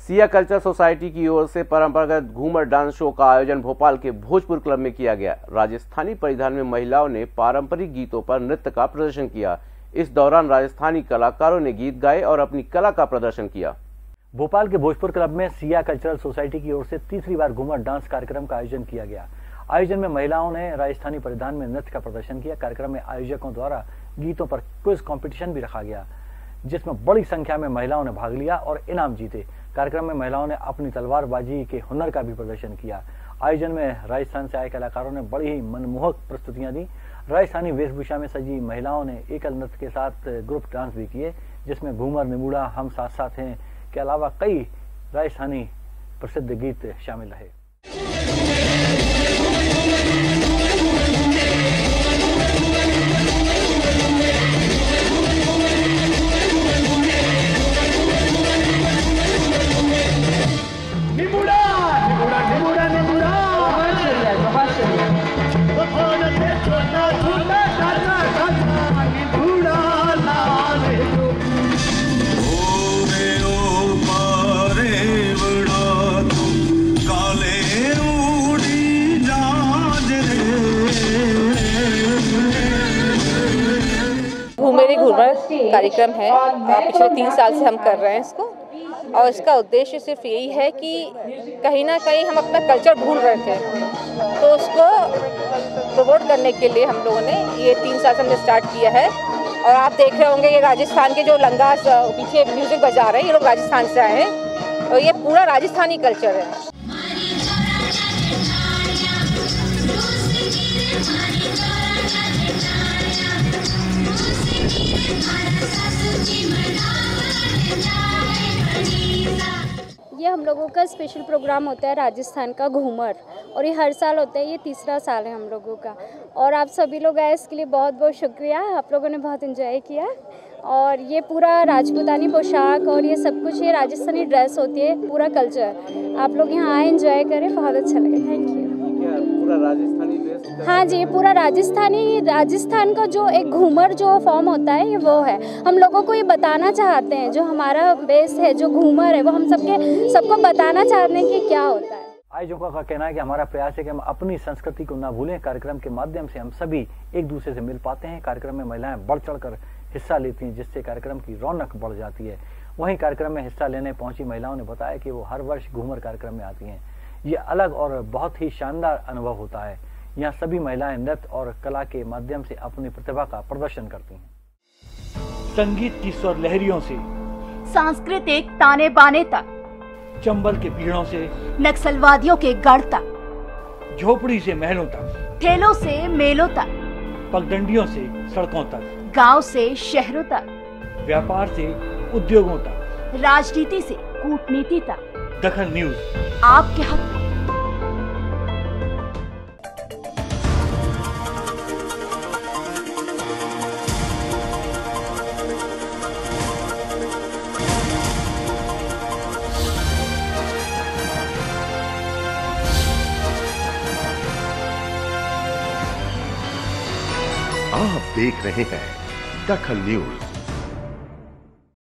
Siya culture society की ओर से परंपरागत घूमर डांस शो का आयोजन भोपाल के भोजपुर क्लब में किया गया। राजस्थानी परिधान में महिलाओं ने पारंपरिक गीतों पर नृत्य का प्रदर्शन किया। इस दौरान राजस्थानी कलाकारों ने गीत गाए और अपनी कला का प्रदर्शन किया। भोपाल के भोजपुर क्लब में सिया कल्चरल सोसाइटी की ओर से तीसरी बार घूमर डांस कार्यक्रम का आयोजन किया गया। आयोजन में महिलाओं ने राजस्थानी परिधान में नृत्य का प्रदर्शन किया। कार्यक्रम में आयोजकों द्वारा गीतों पर क्विज कंपटीशन भी रखा गया, जिसमें बड़ी संख्या में महिलाओं ने भाग लिया और इनाम जीते। कार्यक्रम में महिलाओं ने अपनी तलवारबाजी के हुनर का भी प्रदर्शन किया। आयोजन में राजस्थान से आए कलाकारों ने बड़ी ही मनमोहक प्रस्तुतियां दी। राजस्थानी वेशभूषा में सजी महिलाओं ने एकल नृत्य के साथ ग्रुप डांस भी किए, जिसमें घूमर, निमूड़ा, हम साथ साथ हैं के अलावा कई राजस्थानी प्रसिद्ध गीत शामिल रहे। घूमेरी घूमर कार्यक्रम है, पिछले 3 साल से हम कर रहे हैं इसको, और इसका उद्देश्य सिर्फ यही है कि कहीं ना कहीं हम अपना कल्चर भूल रहे थे, तो उसको प्रमोट करने के लिए हम लोगों ने ये 3 साल से हमने स्टार्ट किया है। और आप देख रहे होंगे ये राजस्थान के जो लंगा पीछे म्यूजिक बजा रहे हैं, ये लोग राजस्थान से आए हैं और ये पूरा राजस्थानी कल्चर है। ये हम लोगों का स्पेशल प्रोग्राम होता है राजस्थान का घूमर, और ये हर साल होता है। ये तीसरा साल है हम लोगों का, और आप सभी लोग आए इसके लिए बहुत बहुत शुक्रिया। आप लोगों ने बहुत एंजॉय किया, और ये पूरा राजपूतानी पोशाक और ये सब कुछ, ये राजस्थानी ड्रेस होती है, पूरा कल्चर। आप लोग यहाँ आए, एंजॉय करें, बहुत अच्छा लगे। Thank you. पूरा राजस्थानी ड्रेस? हाँ जी, पूरा राजस्थान का जो एक घूमर जो फॉर्म होता है, ये वो है। हम लोगों को ये बताना चाहते हैं, जो हमारा बेस है, जो घूमर है, वो हम सबको बताना चाहते हैं कि क्या होता है। आयोजकों का कहना है कि हमारा प्रयास है कि हम अपनी संस्कृति को ना भूलें। कार्यक्रम के माध्यम से हम सभी एक दूसरे से मिल पाते हैं। कार्यक्रम में महिलाएं बढ़ चढ़कर हिस्सा लेती हैं, जिससे कार्यक्रम की रौनक बढ़ जाती है। वहीं कार्यक्रम में हिस्सा लेने पहुंची महिलाओं ने बताया कि वो हर वर्ष घूमर कार्यक्रम में आती हैं। ये अलग और बहुत ही शानदार अनुभव होता है। यहाँ सभी महिलाएं नृत्य और कला के माध्यम से अपनी प्रतिभा का प्रदर्शन करती हैं। संगीत की स्वर लहरियों से सांस्कृतिक ताने बाने तक, चंबल के पीड़ों से नक्सलवादियों के गढ़ तक, झोपड़ी से महलों तक, ठेलों से मेलों तक, पगडंडियों से सड़कों तक, गांव से शहरों तक, व्यापार से उद्योगों तक, राजनीति से कूटनीति तक, दखन न्यूज आपके हक में। आप देख रहे हैं दखन न्यूज।